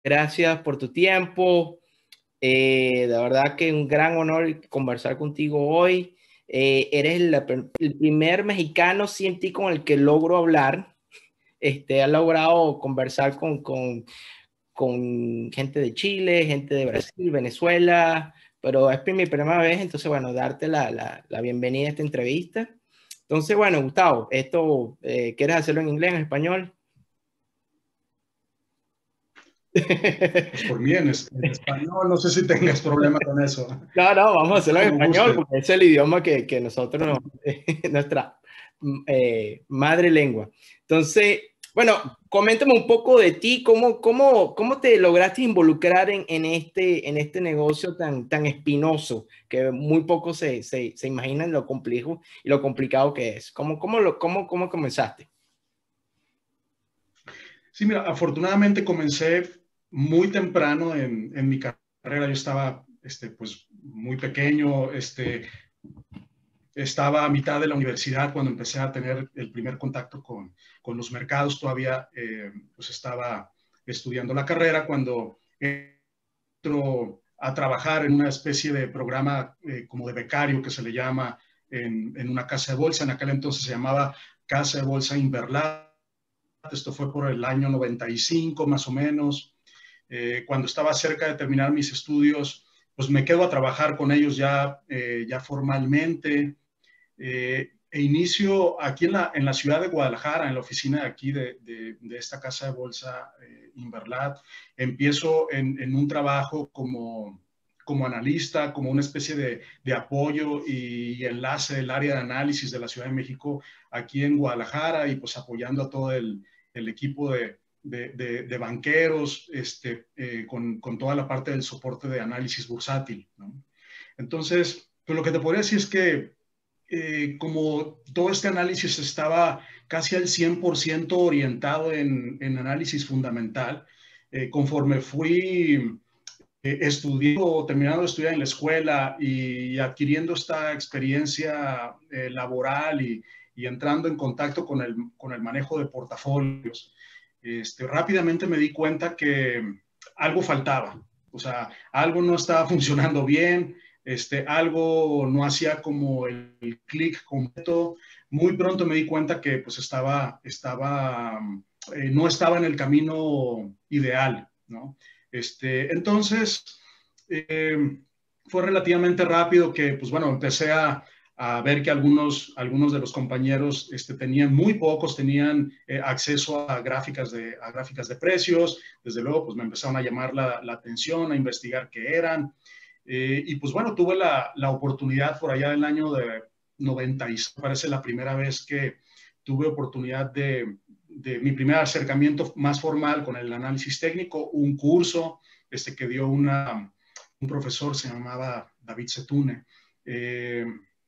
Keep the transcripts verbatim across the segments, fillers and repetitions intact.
Gracias por tu tiempo. Eh, de verdad que un gran honor conversar contigo hoy. Eh, eres el, el primer mexicano científico con el que logro hablar. Este, ha logrado conversar con, con, con gente de Chile, gente de Brasil, Venezuela, pero es mi primera vez, entonces, bueno, darte la, la, la bienvenida a esta entrevista. Entonces, bueno, Gustavo, esto, eh, ¿quieres hacerlo en inglés, en español? Pues por mí en, en español, no sé si tengas problema con eso. No, no, vamos a hacerlo en Como español guste. porque es el idioma que, que nosotros, nuestra eh, madre lengua. Entonces, bueno, coméntame un poco de ti, cómo, cómo, cómo te lograste involucrar en, en, este, en este negocio tan, tan espinoso, que muy pocos se, se, se imaginan lo complejo y lo complicado que es. ¿Cómo, cómo, lo, cómo, cómo comenzaste? Sí, mira, afortunadamente comencé muy temprano en, en mi carrera. Yo estaba este, pues, muy pequeño, este, estaba a mitad de la universidad cuando empecé a tener el primer contacto con, con los mercados. Todavía eh, pues estaba estudiando la carrera cuando entro a trabajar en una especie de programa eh, como de becario que se le llama en, en una casa de bolsa. En aquel entonces se llamaba Casa de Bolsa Inverlat. Esto fue por el año noventa y cinco más o menos. Eh, cuando estaba cerca de terminar mis estudios, pues me quedo a trabajar con ellos ya, eh, ya formalmente. Eh, e inicio aquí en la, en la ciudad de Guadalajara, en la oficina de aquí de, de, de esta casa de bolsa eh, Inverlat. Empiezo en, en un trabajo como, como analista, como una especie de, de apoyo y, y enlace del área de análisis de la Ciudad de México aquí en Guadalajara y pues apoyando a todo el, el equipo de, de, de, de banqueros este, eh, con, con toda la parte del soporte de análisis bursátil, ¿no? Entonces, pues lo que te podría decir es que eh, como todo este análisis estaba casi al cien por ciento orientado en, en análisis fundamental, eh, conforme fui eh, estudiando, terminando de estudiar en la escuela y adquiriendo esta experiencia eh, laboral y, y, entrando en contacto con el, con el manejo de portafolios, este, rápidamente me di cuenta que algo faltaba, o sea, algo no estaba funcionando bien, este, algo no hacía como el, el clic completo. Muy pronto me di cuenta que pues estaba, estaba eh, no estaba en el camino ideal, ¿no? Este, entonces, eh, fue relativamente rápido que, pues bueno, empecé a, a ver que algunos, algunos de los compañeros este, tenían, muy pocos tenían eh, acceso a gráficas, de, a gráficas de precios. Desde luego, pues me empezaron a llamar la, la atención, a investigar qué eran. Eh, y pues bueno, tuve la, la oportunidad por allá del año de noventa y seis, parece la primera vez que tuve oportunidad de, de mi primer acercamiento más formal con el análisis técnico, un curso este, que dio una, un profesor, se llamaba David Setune, eh,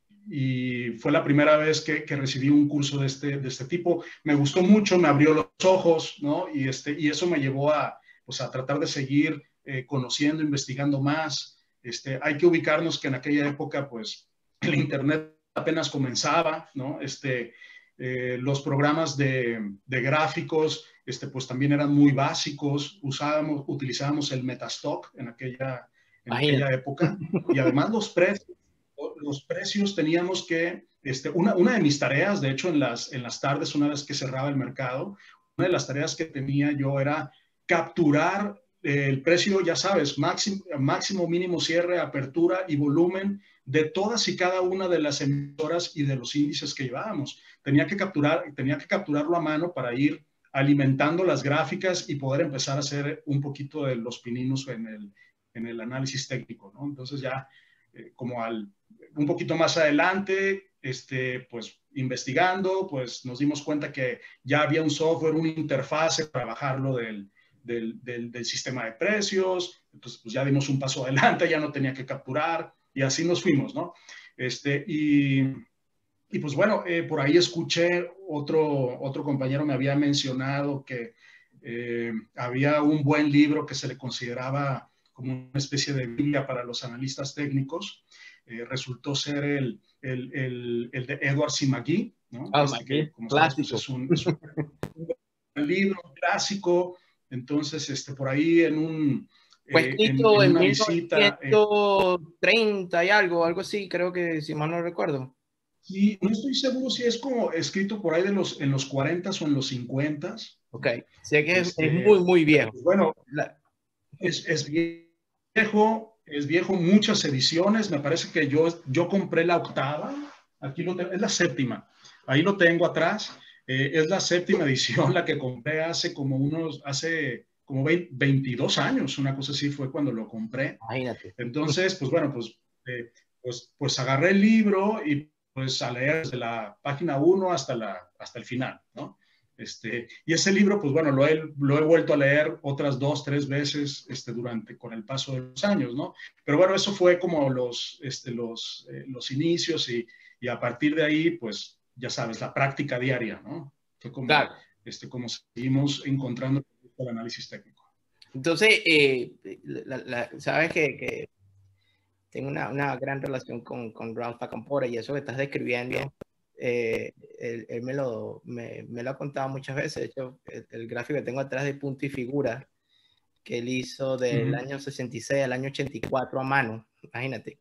y fue la primera vez que, que recibí un curso de este, de este tipo. Me gustó mucho, me abrió los ojos, ¿no? Y, este, y eso me llevó a, pues, a tratar de seguir eh, conociendo, investigando más. Este, hay que ubicarnos que en aquella época, pues, el Internet apenas comenzaba, ¿no? Este, eh, los programas de, de gráficos, este, pues también eran muy básicos. Usábamos, utilizábamos el Metastock en aquella, en aquella Imagínate. época. Y además los precios, los precios teníamos que, este, una, una de mis tareas, de hecho, en las, en las tardes, una vez que cerraba el mercado, una de las tareas que tenía yo era capturar el precio, ya sabes, máximo, máximo, mínimo, cierre, apertura y volumen de todas y cada una de las emisoras y de los índices que llevábamos. Tenía que capturar, tenía que capturarlo a mano para ir alimentando las gráficas y poder empezar a hacer un poquito de los pininos en el, en el análisis técnico, ¿no? Entonces ya eh, como al, un poquito más adelante, este, pues investigando, pues nos dimos cuenta que ya había un software, una interfase para bajarlo del, del, del, del sistema de precios. Entonces, pues ya dimos un paso adelante, ya no tenía que capturar y así nos fuimos, ¿no? Este, y, y pues bueno, eh, por ahí escuché, otro, otro compañero me había mencionado que eh, había un buen libro que se le consideraba como una especie de Biblia para los analistas técnicos. Eh, resultó ser el, el, el, el de Edward C. McGee, ¿no? Oh, Este que, Maggie, como sabes, pues clásico. es un, es un libro clásico Entonces, este, por ahí en un... Fue Eh, en, escrito en en una visita, eh, mil novecientos treinta y algo, algo así, creo que, si mal no recuerdo. sí, no estoy seguro si es como escrito por ahí de los, en los cuarenta o en los cincuenta. Ok, sé que es, es muy, Este, muy pero viejo. pues bueno, La, es, es viejo, es viejo, muchas ediciones. Me parece que yo, yo compré la octava, aquí lo tengo, es la séptima, ahí lo tengo atrás. Eh, es la séptima edición, la que compré hace como unos, hace como veinte, veintidós años, una cosa así fue cuando lo compré. imagínate. Entonces, pues bueno, pues, eh, pues, pues agarré el libro y pues a leer desde la página uno hasta, la, hasta el final, ¿no? Este, y ese libro, pues bueno, lo he, lo he vuelto a leer otras dos, tres veces este, durante, con el paso de los años, ¿no? Pero bueno, eso fue como los, este, los, eh, los inicios y, y a partir de ahí, pues ya sabes, la práctica diaria, ¿no? Fue como, Claro. este, como seguimos encontrando el análisis técnico. Entonces, eh, la, la, sabes que, que tengo una, una, gran relación con, con Ralph Acampora y eso que estás describiendo, eh, él, él me, lo, me, me, lo ha contado muchas veces. De hecho, el, el gráfico que tengo atrás de punto y figura que él hizo del uh -huh. año sesenta y seis al año ochenta y cuatro a mano, imagínate,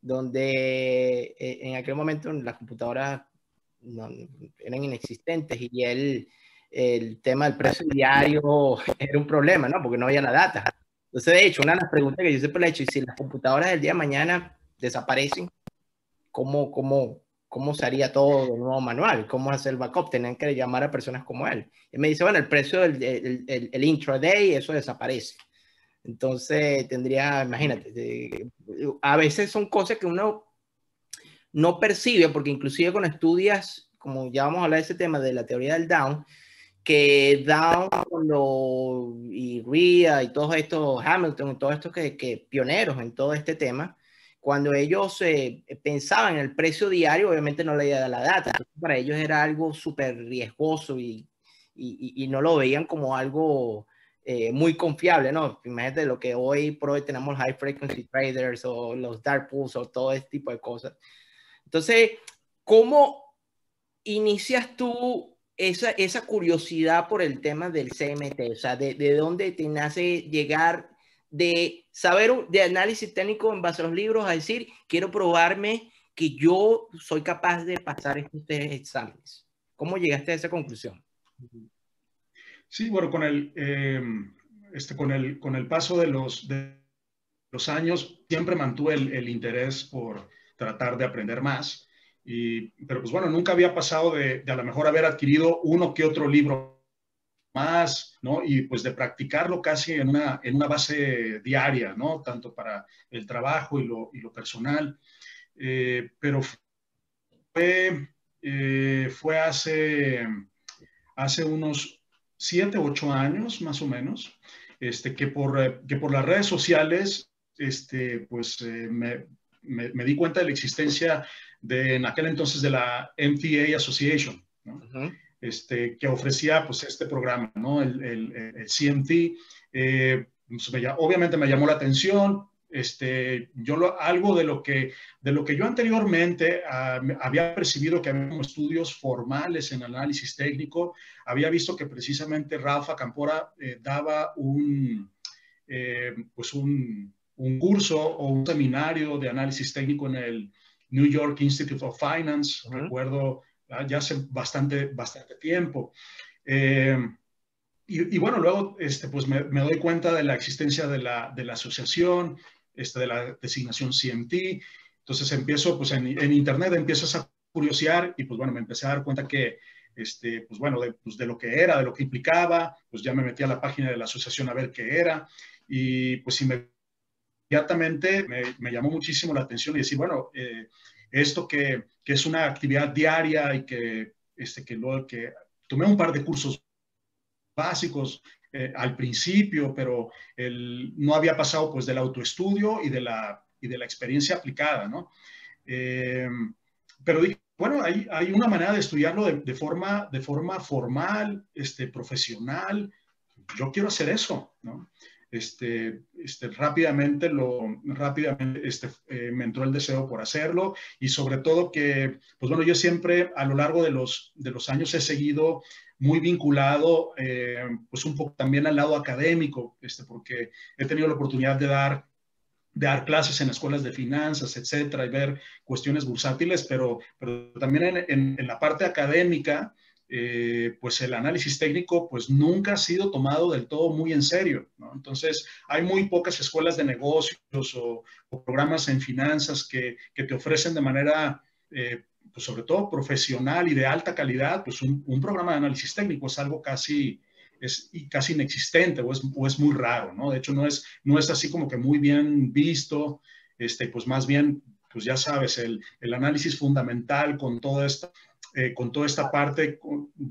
donde eh, en aquel momento las computadoras no, eran inexistentes y él, el tema del precio diario era un problema, ¿no? Porque no había la data. Entonces, de hecho, una de las preguntas que yo siempre le he hecho, y si las computadoras del día de mañana desaparecen, ¿cómo, cómo, cómo se haría todo de nuevo manual? ¿Cómo hacer el backup? Tenían que llamar a personas como él. Él me dice, bueno, el precio del el, el, el intraday, eso desaparece. Entonces, tendría, imagínate, de, a veces son cosas que uno no percibe, porque inclusive con estudias, como ya vamos a hablar de ese tema de la teoría del Down, que Down lo, y Ria y todos estos, Hamilton y todos estos que, que pioneros en todo este tema, cuando ellos eh, pensaban en el precio diario, obviamente no le iba la data. Para ellos era algo súper riesgoso y, y, y no lo veían como algo eh, muy confiable, ¿no? Imagínate lo que hoy por hoy tenemos high frequency traders o los dark pools o todo este tipo de cosas. Entonces, ¿cómo inicias tú esa, esa curiosidad por el tema del C M T? O sea, ¿de, de dónde te nace llegar de saber de análisis técnico en base a los libros a decir, quiero probarme que yo soy capaz de pasar estos exámenes? ¿Cómo llegaste a esa conclusión? Sí, bueno, con el, eh, este, con el, con el paso de los, de los años, siempre mantuve el, el interés por tratar de aprender más. Y, pero pues bueno, nunca había pasado de, de a lo mejor haber adquirido uno que otro libro más, ¿no? Y pues de practicarlo casi en una, en una base diaria, ¿no? Tanto para el trabajo y lo, y lo personal. Eh, pero fue, eh, fue hace, hace unos siete, ocho años más o menos, este, que, por, que por las redes sociales, este, pues eh, me, me, me, di cuenta de la existencia de, en aquel entonces, de la M T A Association, ¿no? Uh-huh. este, que ofrecía pues este programa, ¿no? El, el, el C M T. Eh, pues me, obviamente me llamó la atención. Este, yo lo, algo de lo que, de lo que yo anteriormente uh, había percibido que había estudios formales en análisis técnico, había visto que precisamente Ralph Acampora eh, daba un, eh, pues un, un curso o un seminario de análisis técnico en el New York Institute of Finance, uh-huh. recuerdo ya hace bastante, bastante tiempo. Eh, y, y, bueno, luego este, pues me, me, doy cuenta de la existencia de la, de la asociación, este, de la designación C M T. Entonces empiezo, pues en, en internet empiezas a curiosear y pues bueno, me empecé a dar cuenta que, este, pues bueno, de, pues de lo que era, de lo que implicaba, pues ya me metí a la página de la asociación a ver qué era y pues inmediatamente me, me llamó muchísimo la atención y decir, bueno, eh, esto que, que es una actividad diaria y que, este, que, luego, que tomé un par de cursos básicos eh, al principio, pero el, no había pasado pues del autoestudio y de la, y de la experiencia aplicada, ¿no? Eh, pero dije, bueno, hay, hay una manera de estudiarlo de, de, forma, de forma formal, este, profesional. Yo quiero hacer eso, ¿no? Este, este, rápidamente, lo, rápidamente este, eh, me entró el deseo por hacerlo y sobre todo que, pues bueno, yo siempre a lo largo de los, de los años he seguido muy vinculado eh, pues un poco también al lado académico, este, porque he tenido la oportunidad de dar, de dar clases en escuelas de finanzas, etcétera, y ver cuestiones bursátiles, pero, pero también en, en, en la parte académica, eh, pues el análisis técnico pues nunca ha sido tomado del todo muy en serio, ¿no? Entonces, hay muy pocas escuelas de negocios o, o programas en finanzas que, que te ofrecen de manera... Eh, pues sobre todo profesional y de alta calidad, pues un, un programa de análisis técnico es algo casi, es casi inexistente o es, o es muy raro, ¿no? De hecho, no es, no es así como que muy bien visto, este, pues más bien, pues ya sabes, el, el análisis fundamental con toda esta, eh, con toda esta parte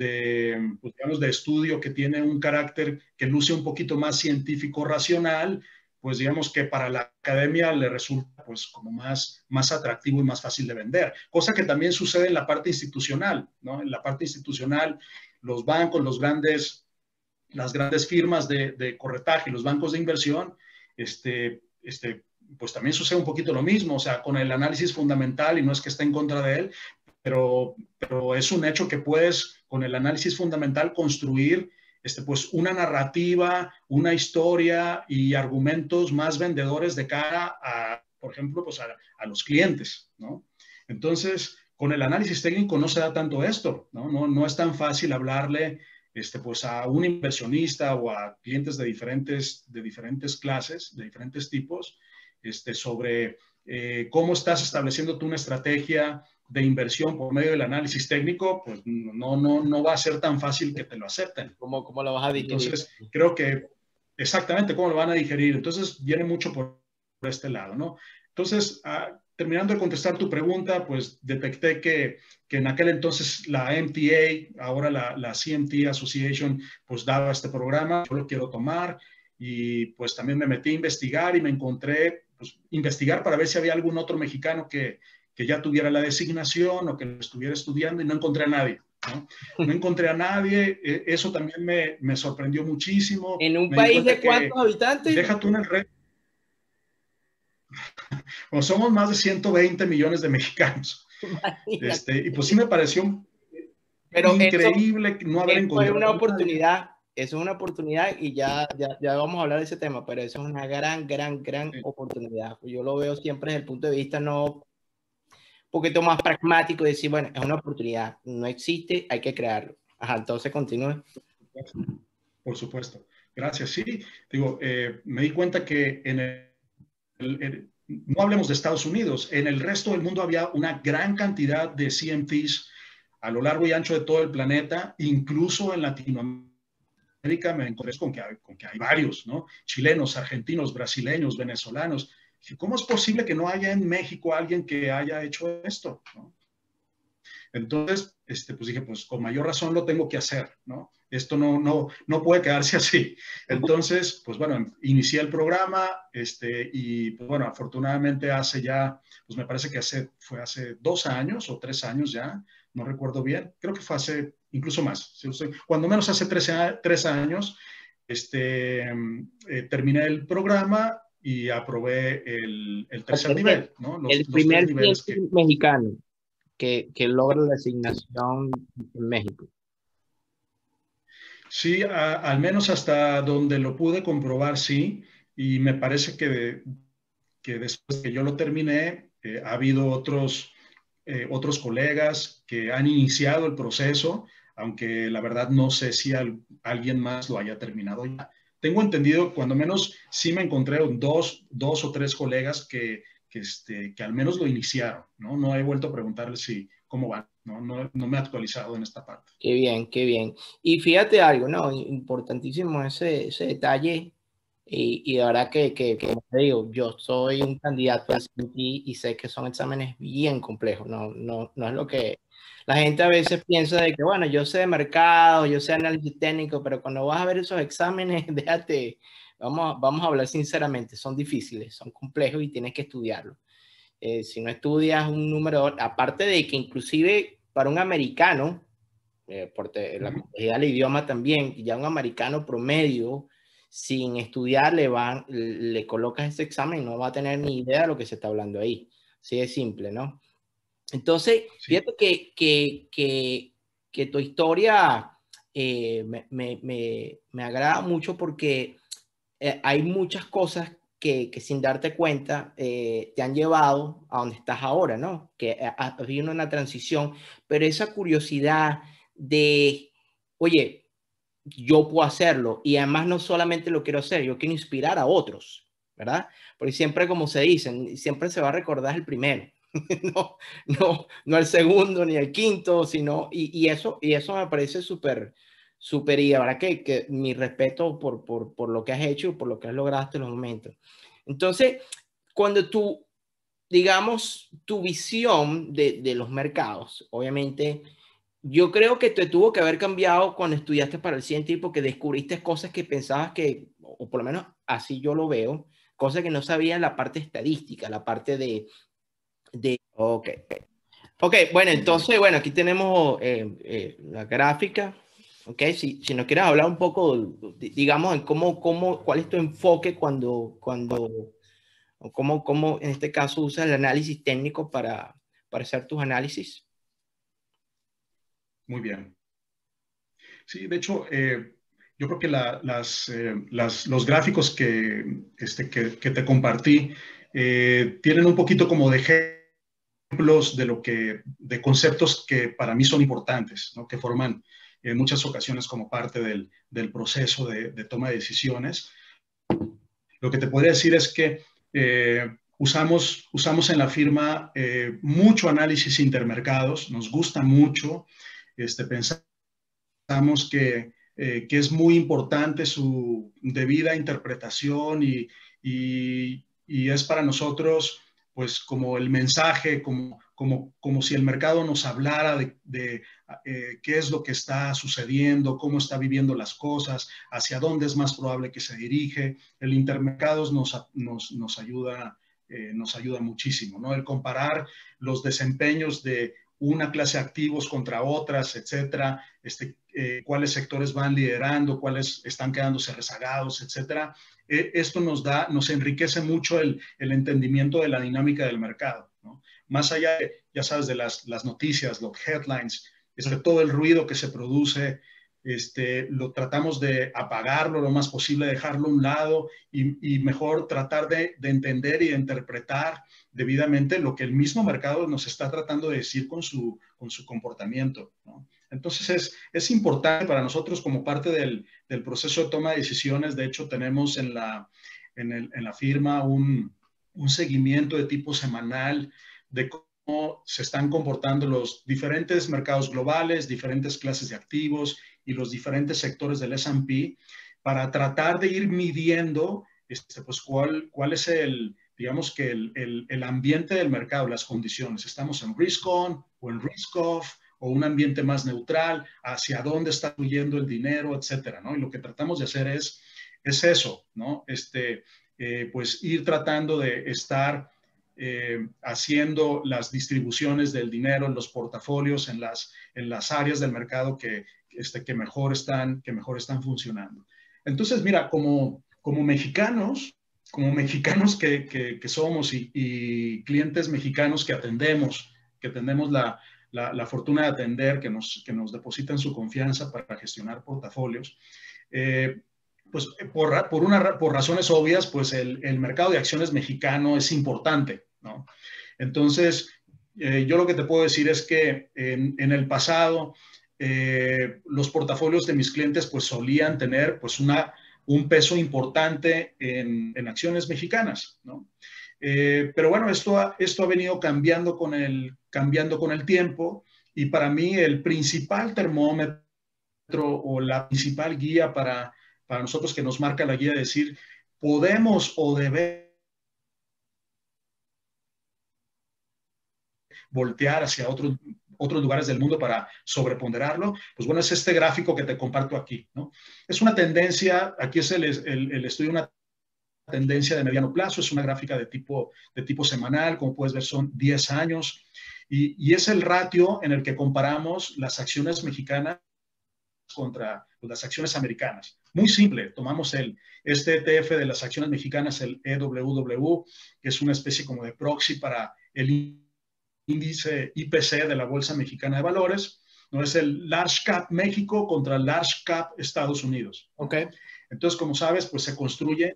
de, pues digamos, de estudio que tiene un carácter que luce un poquito más científico racional, pues digamos que para la academia le resulta pues como más, más atractivo y más fácil de vender, cosa que también sucede en la parte institucional, ¿no? En la parte institucional, los bancos, los grandes, las grandes firmas de, de corretaje, los bancos de inversión, este, este, pues también sucede un poquito lo mismo, o sea, con el análisis fundamental, y no es que esté en contra de él, pero, pero es un hecho que puedes, con el análisis fundamental, construir este, pues una narrativa, una historia y argumentos más vendedores de cara a, por ejemplo, pues a, a los clientes, ¿no? Entonces, con el análisis técnico no se da tanto esto, ¿no? No, no es tan fácil hablarle este, pues a un inversionista o a clientes de diferentes, de diferentes clases, de diferentes tipos, este, sobre eh, cómo estás estableciendo tú una estrategia de inversión por medio del análisis técnico, pues no, no, no va a ser tan fácil que te lo acepten. ¿Cómo, cómo lo vas a digerir? Entonces, creo que exactamente cómo lo van a digerir. Entonces, viene mucho por, por este lado, ¿no? Entonces, ah, terminando de contestar tu pregunta, pues detecté que, que en aquel entonces la M T A, ahora la, la C M T Association, pues daba este programa, yo lo quiero tomar y pues también me metí a investigar y me encontré, pues investigar para ver si había algún otro mexicano que, que ya tuviera la designación o que lo estuviera estudiando y no encontré a nadie. ¿no? No encontré a nadie, eso también me, me sorprendió muchísimo. ¿En un me di país de que, cuántos habitantes? Deja tú en el red. Bueno, somos más de ciento veinte millones de mexicanos. Este, y pues sí me pareció Pero increíble eso, no haber eso encontrado. es una oportunidad, eso es una oportunidad y ya, ya, ya vamos a hablar de ese tema, pero eso es una gran, gran, gran sí. oportunidad. Yo lo veo siempre desde el punto de vista no un poquito más pragmático y decir, bueno, es una oportunidad, no existe, hay que crearlo. Ajá, entonces continúe. Por supuesto. Gracias. Sí, digo, eh, me di cuenta que en el, el, el, no hablemos de Estados Unidos, en el resto del mundo había una gran cantidad de C M Ts a lo largo y ancho de todo el planeta, incluso en Latinoamérica me encontré con que hay, con que hay varios, ¿no? Chilenos, argentinos, brasileños, venezolanos. ¿Cómo es posible que no haya en México alguien que haya hecho esto? ¿no? Entonces, este, pues dije, pues con mayor razón lo tengo que hacer, ¿no? Esto no, no, no puede quedarse así. Entonces, pues bueno, inicié el programa este, y pues bueno, afortunadamente hace ya, pues me parece que hace, fue hace dos años o tres años ya, no recuerdo bien, creo que fue hace incluso más, cuando menos hace tres, tres años, este, eh, terminé el programa y aprobé el, el tercer okay. nivel, ¿no? Los, el los primer tres niveles que... mexicano que, que logra la asignación en México. Sí, a, al menos hasta donde lo pude comprobar, sí, y me parece que, de, que después que yo lo terminé, eh, ha habido otros, eh, otros colegas que han iniciado el proceso, aunque la verdad no sé si al, alguien más lo haya terminado ya. Tengo entendido, cuando menos sí me encontré dos, dos o tres colegas que, que, este, que al menos lo iniciaron, ¿no? No he vuelto a preguntarles si, cómo van, ¿no? No, no me he actualizado en esta parte. Qué bien, qué bien. Y fíjate algo, ¿no? Importantísimo ese, ese detalle. Y, y de verdad que, que, que, como te digo, yo soy un candidato al C M T y sé que son exámenes bien complejos. No, no, no es lo que la gente a veces piensa de que, bueno, yo sé de mercado, yo sé análisis técnico, pero cuando vas a ver esos exámenes, déjate, vamos, vamos a hablar sinceramente, son difíciles, son complejos y tienes que estudiarlos. Eh, si no estudias un número, aparte de que inclusive para un americano, eh, por te, la complejidad del idioma también, ya un americano promedio, sin estudiar, le, van, le colocas ese examen y no va a tener ni idea de lo que se está hablando ahí. Así de simple, ¿no? Entonces, sí. Fíjate que, que, que, que tu historia eh, me, me, me, me agrada mucho porque eh, hay muchas cosas que, que sin darte cuenta eh, te han llevado a donde estás ahora, ¿no? Que ha, ha habido una transición, pero esa curiosidad de, oye, yo puedo hacerlo y además no solamente lo quiero hacer, yo quiero inspirar a otros, ¿verdad? Porque siempre, como se dicen, siempre se va a recordar el primero. No, no, no el segundo ni el quinto, sino, y, y eso, y eso me parece súper, súper, y la verdad que, que mi respeto por, por, por lo que has hecho y por lo que has logrado hasta los momentos. Entonces, cuando tú, digamos, tu visión de, de los mercados, obviamente, yo creo que te tuvo que haber cambiado cuando estudiaste para el C N T porque descubriste cosas que pensabas que, o por lo menos así yo lo veo, cosas que no sabía en la parte estadística, la parte de, de ok. Ok, bueno, entonces, bueno, aquí tenemos eh, eh, la gráfica. Ok, si, si nos quieres hablar un poco, digamos, en cómo, cómo, cuál es tu enfoque cuando, cuando, o cómo, cómo en este caso usas el análisis técnico para, para hacer tus análisis. Muy bien. Sí, de hecho, eh, yo creo que la, las, eh, las, los gráficos que, este, que, que te compartí eh, tienen un poquito como de ejemplos de, lo que, de conceptos que para mí son importantes, ¿no? Que forman en muchas ocasiones como parte del, del proceso de, de, toma de decisiones. Lo que te podría decir es que eh, usamos, usamos en la firma eh, mucho análisis intermercados, nos gusta mucho, este, pensamos que, eh, que es muy importante su debida interpretación y, y, y es para nosotros pues como el mensaje, como, como, como si el mercado nos hablara de, de eh, qué es lo que está sucediendo, cómo está viviendo las cosas, hacia dónde es más probable que se dirige. El intermercados nos, nos, nos ayuda, eh, nos ayuda muchísimo, ¿no? El comparar los desempeños de una clase de activos contra otras, etcétera, este, eh, cuáles sectores van liderando, cuáles están quedándose rezagados, etcétera. Eh, esto nos da, nos enriquece mucho el, el entendimiento de la dinámica del mercado, ¿no? Más allá, de, ya sabes, de las, las noticias, los headlines, este, todo el ruido que se produce, este, lo tratamos de apagarlo lo más posible, dejarlo a un lado y, y mejor tratar de, de entender y de interpretar debidamente lo que el mismo mercado nos está tratando de decir con su, con su comportamiento, ¿no? Entonces es, es importante para nosotros como parte del, del, proceso de toma de decisiones. De hecho, tenemos en la, en el, en la firma un, un seguimiento de tipo semanal de cómo se están comportando los diferentes mercados globales, diferentes clases de activos y los diferentes sectores del ese and pe para tratar de ir midiendo este, pues, cuál, cuál es el, digamos que el, el, el ambiente del mercado, las condiciones. ¿Estamos en risk on o en risk off? O un ambiente más neutral, hacia dónde está fluyendo el dinero, etcétera, ¿no? Y lo que tratamos de hacer es, es eso, ¿no? Este, eh, pues ir tratando de estar eh, haciendo las distribuciones del dinero en los portafolios, en las, en las áreas del mercado que, este, que, mejor están, que mejor están funcionando. Entonces, mira, como, como mexicanos, como mexicanos que, que, que somos y, y clientes mexicanos que atendemos, que tenemos la, la, la fortuna de atender, que nos, que nos depositan su confianza para gestionar portafolios, eh, pues por, por, una, por razones obvias, pues el, el mercado de acciones mexicano es importante, ¿no? Entonces, eh, yo lo que te puedo decir es que en, en el pasado, eh, los portafolios de mis clientes pues solían tener pues una, un peso importante en, en acciones mexicanas, ¿no? Eh, pero bueno, esto ha, esto ha venido cambiando con, el, cambiando con el tiempo y para mí el principal termómetro o la principal guía para, para nosotros que nos marca la guía de decir, podemos o debemos voltear hacia otros, otros lugares del mundo para sobreponderarlo, pues bueno, es este gráfico que te comparto aquí, ¿no? Es una tendencia, aquí es el, el, el estudio de una tendencia de mediano plazo, es una gráfica de tipo, de tipo semanal, como puedes ver son diez años, y, y es el ratio en el que comparamos las acciones mexicanas contra las acciones americanas. Muy simple, tomamos el, este E T F de las acciones mexicanas, el E W W, que es una especie como de proxy para el índice I P C de la Bolsa Mexicana de Valores, ¿no? Es el Large Cap México contra el Large Cap Estados Unidos. Ok. Entonces, como sabes, pues se construye,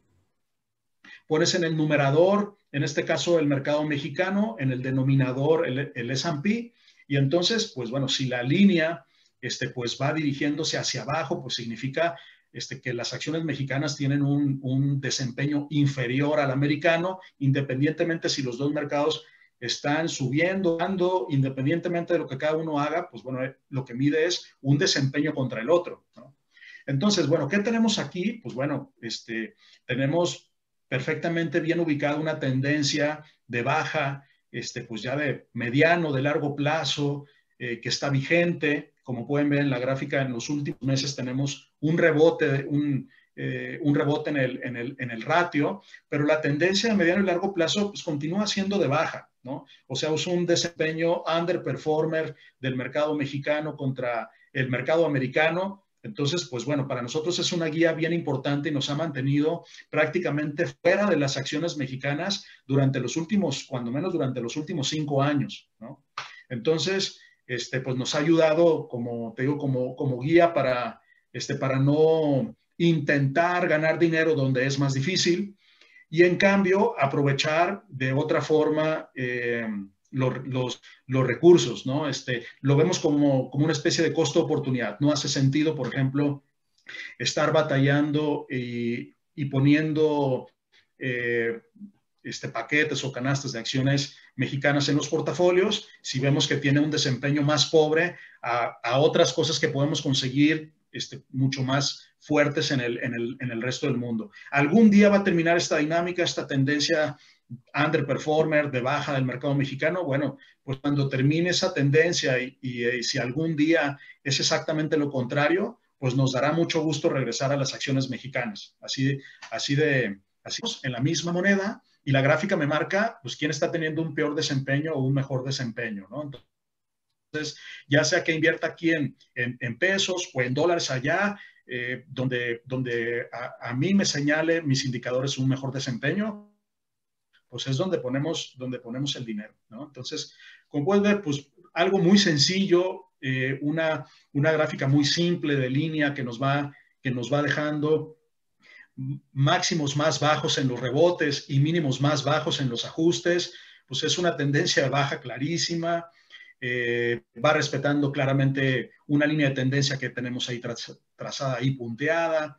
pones en el numerador, en este caso el mercado mexicano, en el denominador el, el S and P, y entonces, pues bueno, si la línea este, pues va dirigiéndose hacia abajo, pues significa este, que las acciones mexicanas tienen un, un desempeño inferior al americano, independientemente si los dos mercados están subiendo, dando, independientemente de lo que cada uno haga, pues bueno, lo que mide es un desempeño contra el otro, ¿no? Entonces, bueno, ¿qué tenemos aquí? Pues bueno, este, tenemos perfectamente bien ubicada una tendencia de baja, este, pues ya de mediano, de largo plazo, eh, que está vigente. Como pueden ver en la gráfica, en los últimos meses tenemos un rebote, un, eh, un rebote en el, en, el, en el ratio, pero la tendencia de mediano y largo plazo pues, continúa siendo de baja, ¿no? O sea, es un desempeño underperformer del mercado mexicano contra el mercado americano. Entonces, pues bueno, para nosotros es una guía bien importante y nos ha mantenido prácticamente fuera de las acciones mexicanas durante los últimos, cuando menos durante los últimos cinco años, ¿no? Entonces, este, pues nos ha ayudado, como te digo, como, como guía para, este, para no intentar ganar dinero donde es más difícil y en cambio aprovechar de otra forma eh, los, los, los, recursos, ¿no? Este, lo vemos como, como una especie de costo-oportunidad. No hace sentido, por ejemplo, estar batallando y, y poniendo eh, este, paquetes o canastas de acciones mexicanas en los portafolios si vemos que tiene un desempeño más pobre a, a otras cosas que podemos conseguir este, mucho más fuertes en el, en, el, en el resto del mundo. Algún día va a terminar esta dinámica, esta tendencia underperformer de baja del mercado mexicano. Bueno, pues cuando termine esa tendencia y, y, y si algún día es exactamente lo contrario, pues nos dará mucho gusto regresar a las acciones mexicanas. Así, así de, así en la misma moneda, y la gráfica me marca, pues, quién está teniendo un peor desempeño o un mejor desempeño, ¿no? Entonces, ya sea que invierta aquí en, en, en pesos o en dólares allá, eh, donde, donde a, a mí me señale mis indicadores un mejor desempeño, pues es donde ponemos, donde ponemos el dinero, ¿no? Entonces, como puedes ver, pues algo muy sencillo, eh, una, una gráfica muy simple de línea que nos va, que nos va dejando máximos más bajos en los rebotes y mínimos más bajos en los ajustes, pues es una tendencia de baja clarísima, eh, va respetando claramente una línea de tendencia que tenemos ahí tra trazada y punteada.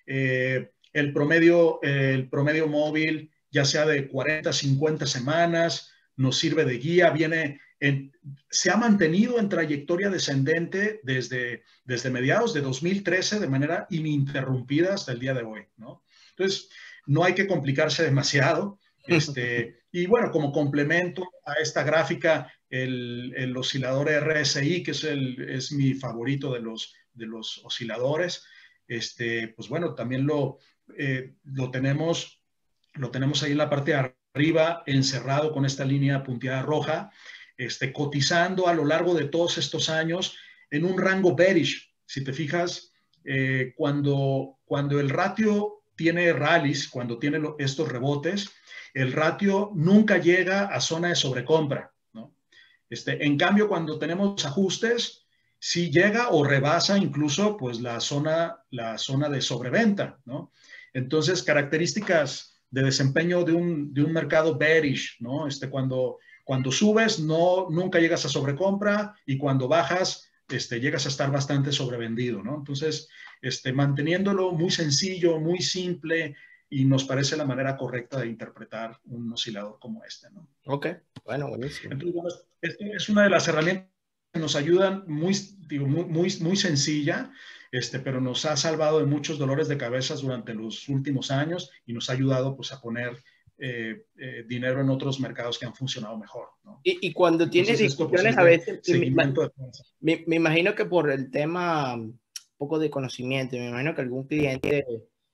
Eh, el, promedio, eh, el promedio móvil, ya sea de cuarenta, cincuenta semanas, nos sirve de guía, viene en, se ha mantenido en trayectoria descendente desde, desde mediados de dos mil trece de manera ininterrumpida hasta el día de hoy, ¿no? Entonces, no hay que complicarse demasiado. Este, y bueno, como complemento a esta gráfica, el, el oscilador R S I, que es, el, es mi favorito de los, de los osciladores, este, pues bueno, también lo, eh, lo, tenemos, lo tenemos ahí en la parte de arriba, encerrado con esta línea punteada roja, este, cotizando a lo largo de todos estos años en un rango bearish. Si te fijas, eh, cuando, cuando el ratio tiene rallies, cuando tiene lo, estos rebotes, el ratio nunca llega a zona de sobrecompra, ¿no? Este, en cambio, cuando tenemos ajustes, sí llega o rebasa incluso pues, la, zona, la zona de sobreventa, ¿no? Entonces, características de desempeño de un, de un mercado bearish, ¿no? Este, cuando, cuando subes, no, nunca llegas a sobrecompra y cuando bajas, este, llegas a estar bastante sobrevendido, ¿no? Entonces, este, manteniéndolo muy sencillo, muy simple, y nos parece la manera correcta de interpretar un oscilador como este, ¿no? Ok, bueno, buenísimo. Entonces, bueno, esta es una de las herramientas que nos ayudan, muy, digo, muy, muy, muy sencilla, este, pero nos ha salvado de muchos dolores de cabeza durante los últimos años y nos ha ayudado pues, a poner eh, eh, dinero en otros mercados que han funcionado mejor, ¿no? Y, y cuando Entonces, tienes esto, discusiones pues, a veces, seguimiento de me, me imagino que por el tema, un poco de conocimiento, me imagino que algún cliente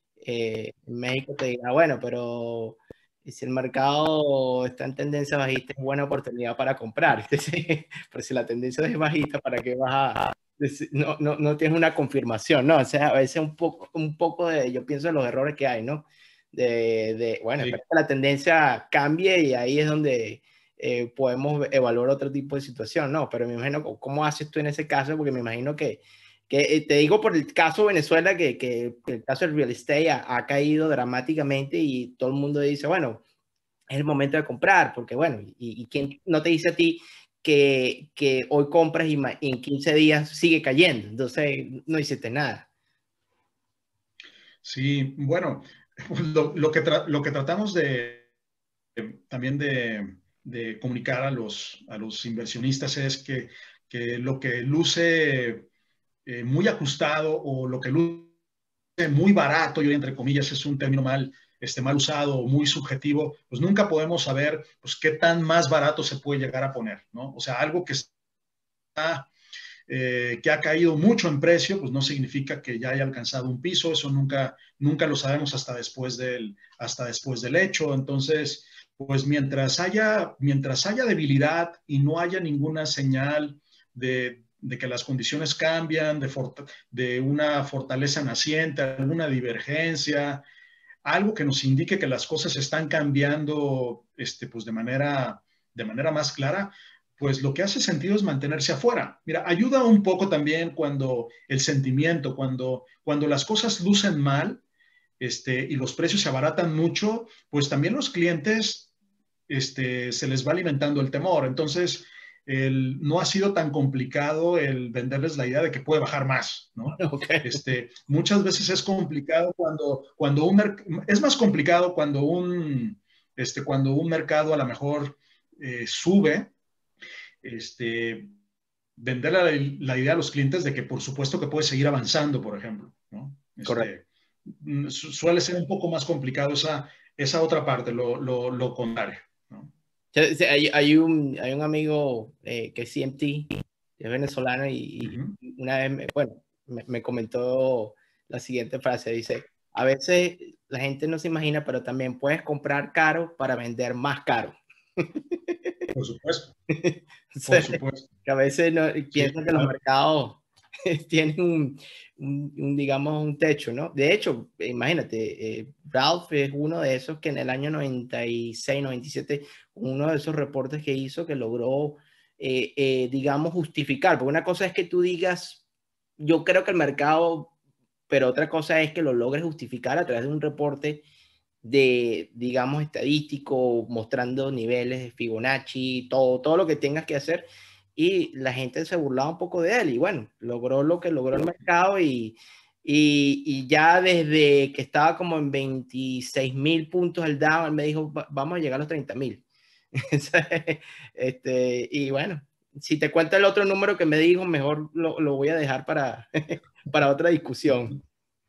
eh, en México te diga, bueno, pero si el mercado está en tendencia bajista, es buena oportunidad para comprar. Pero si la tendencia es bajista, ¿para qué vas a...? No, no, no tienes una confirmación, ¿no? O sea, a veces un poco, un poco de, yo pienso en los errores que hay, ¿no? De, de bueno, sí. espera que la tendencia cambie y ahí es donde eh, podemos evaluar otro tipo de situación, ¿no? Pero me imagino, ¿cómo haces tú en ese caso? Porque me imagino que, que eh, te digo por el caso de Venezuela, que, que el caso del real estate ha, ha caído dramáticamente y todo el mundo dice, bueno, es el momento de comprar, porque bueno, y, y quién no te dice a ti que, que hoy compras y, y en quince días sigue cayendo, entonces no hiciste nada. Sí, bueno, lo, lo que, tra lo que tratamos de, de también de, de, comunicar a los, a los inversionistas es que, que lo que luce eh, muy ajustado o lo que luce muy barato, y entre comillas es un término mal, este, mal usado o muy subjetivo, pues nunca podemos saber pues, qué tan más barato se puede llegar a poner, ¿no? O sea, algo que está eh, que ha caído mucho en precio, pues no significa que ya haya alcanzado un piso, eso nunca, nunca lo sabemos hasta después del, hasta después del hecho. Entonces, pues mientras haya, mientras haya debilidad y no haya ninguna señal de, de que las condiciones cambian, de, de una fortaleza naciente, alguna divergencia, algo que nos indique que las cosas están cambiando este, pues de, manera, de manera más clara, pues lo que hace sentido es mantenerse afuera. Mira, ayuda un poco también cuando el sentimiento, cuando, cuando las cosas lucen mal este, y los precios se abaratan mucho, pues también los clientes este, se les va alimentando el temor. Entonces, el, no ha sido tan complicado el venderles la idea de que puede bajar más, ¿no? Okay. Este, muchas veces es complicado cuando, cuando un, es más complicado cuando un, este, cuando un mercado a lo mejor eh, sube, este, vender la, la, idea a los clientes de que por supuesto que puede seguir avanzando, por ejemplo, ¿no? Este, suele ser un poco más complicado esa, esa otra parte, lo, lo, lo contrario, ¿no? Hay, hay, un, hay un amigo eh, que es C M T, que es venezolano, y, Uh-huh. y una vez, me, bueno, me, me comentó la siguiente frase, dice, a veces la gente no se imagina, pero también puedes comprar caro para vender más caro. Por supuesto. O sea, por supuesto. Que a veces no, piensan sí, que los mercados tienen un, un, un, digamos, un techo, ¿no? De hecho, imagínate, eh, Ralph es uno de esos que en el año noventa y seis, noventa y siete, uno de esos reportes que hizo que logró, eh, eh, digamos, justificar, porque una cosa es que tú digas, yo creo que el mercado, pero otra cosa es que lo logres justificar a través de un reporte de, digamos, estadístico, mostrando niveles de Fibonacci, todo, todo lo que tengas que hacer, y la gente se burlaba un poco de él, y bueno, logró lo que logró el mercado, y, y, y ya desde que estaba como en veintiséis mil puntos el Dow, él me dijo, vamos a llegar a los treinta mil. este, y bueno, si te cuento el otro número que me dijo, mejor lo, lo voy a dejar para, para otra discusión.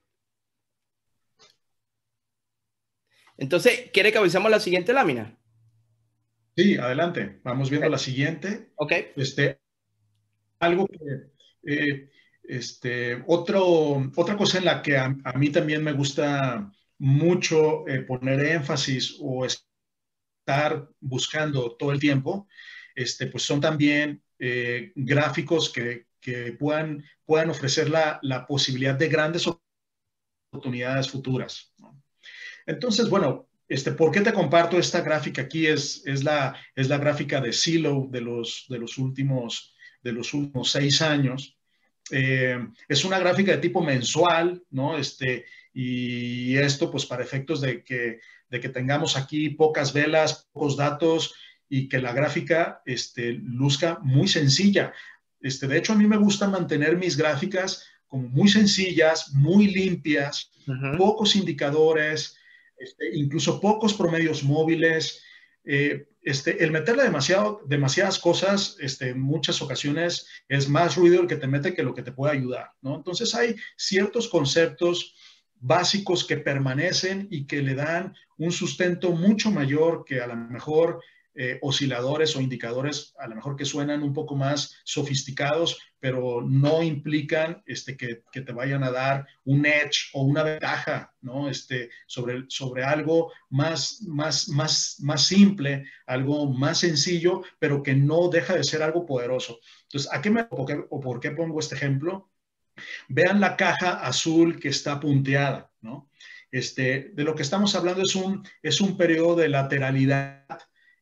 Entonces, ¿quiere que avancemos la siguiente lámina? Sí, adelante. Vamos viendo Okay. La siguiente. Ok. Este, algo que, eh, este, otro, otra cosa en la que a, a mí también me gusta mucho eh, poner énfasis o estar buscando todo el tiempo, este, pues son también eh, gráficos que, que puedan, puedan ofrecer la, la posibilidad de grandes oportunidades futuras, ¿no? Entonces, bueno, este, ¿por qué te comparto esta gráfica aquí? Es, es, la, es la gráfica de Zillow de los, de los, últimos, de los últimos seis años. Eh, es una gráfica de tipo mensual, ¿no? Este, y esto, pues, para efectos de que, de que tengamos aquí pocas velas, pocos datos y que la gráfica este, luzca muy sencilla. Este, de hecho, a mí me gusta mantener mis gráficas como muy sencillas, muy limpias, uh-huh. Pocos indicadores, este, incluso pocos promedios móviles. Eh, este, el meterle demasiado, demasiadas cosas, este, en muchas ocasiones es más ruido el que te mete que lo que te puede ayudar, ¿no? Entonces hay ciertos conceptos básicos que permanecen y que le dan un sustento mucho mayor que a lo mejor eh, osciladores o indicadores a lo mejor que suenan un poco más sofisticados, pero no implican este, que, que te vayan a dar un edge o una ventaja, ¿no? Este, sobre, sobre algo más, más, más, más simple, algo más sencillo, pero que no deja de ser algo poderoso. Entonces, ¿a qué me, o, qué, o por qué pongo este ejemplo? Vean la caja azul que está punteada, ¿no? Este, de lo que estamos hablando es un, es un periodo de lateralidad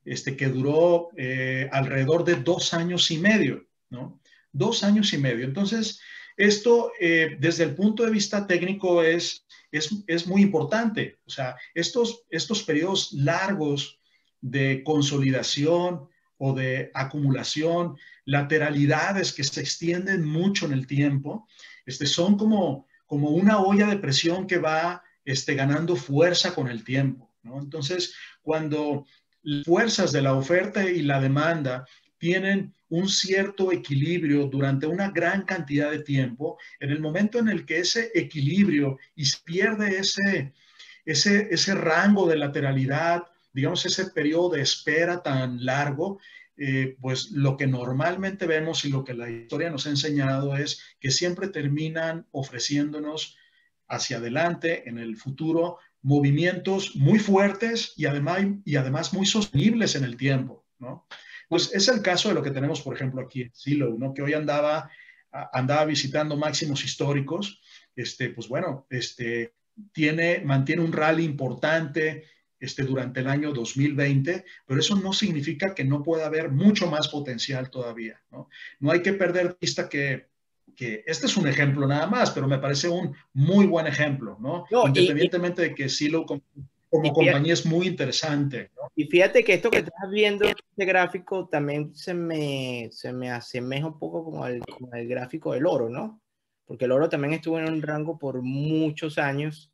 este, que duró eh, alrededor de dos años y medio, ¿no? Dos años y medio. Entonces, esto eh, desde el punto de vista técnico es, es, es muy importante. O sea, estos, estos periodos largos de consolidación o de acumulación, lateralidades que se extienden mucho en el tiempo, este, son como, como una olla de presión que va este, ganando fuerza con el tiempo, ¿no? Entonces, cuando las fuerzas de la oferta y la demanda tienen un cierto equilibrio durante una gran cantidad de tiempo, en el momento en el que ese equilibrio y se pierde ese, ese, ese rango de lateralidad, digamos, ese periodo de espera tan largo, eh, pues lo que normalmente vemos y lo que la historia nos ha enseñado es que siempre terminan ofreciéndonos hacia adelante en el futuro movimientos muy fuertes y además, y además muy sostenibles en el tiempo, ¿no? Pues es el caso de lo que tenemos, por ejemplo, aquí en Silo, ¿no? Que hoy andaba, andaba visitando máximos históricos, este, pues bueno, este, tiene, mantiene un rally importante este, durante el año dos mil veinte, pero eso no significa que no pueda haber mucho más potencial todavía, ¿no? No hay que perder de vista que, que este es un ejemplo nada más, pero me parece un muy buen ejemplo, ¿no? No, y, y, Independientemente de que Silo como, y como fíjate, compañía es muy interesante, ¿no? y fíjate que esto que estás viendo, este gráfico, también se me, se me asemeja un poco como el, como el gráfico del oro, ¿no? Porque el oro también estuvo en un rango por muchos años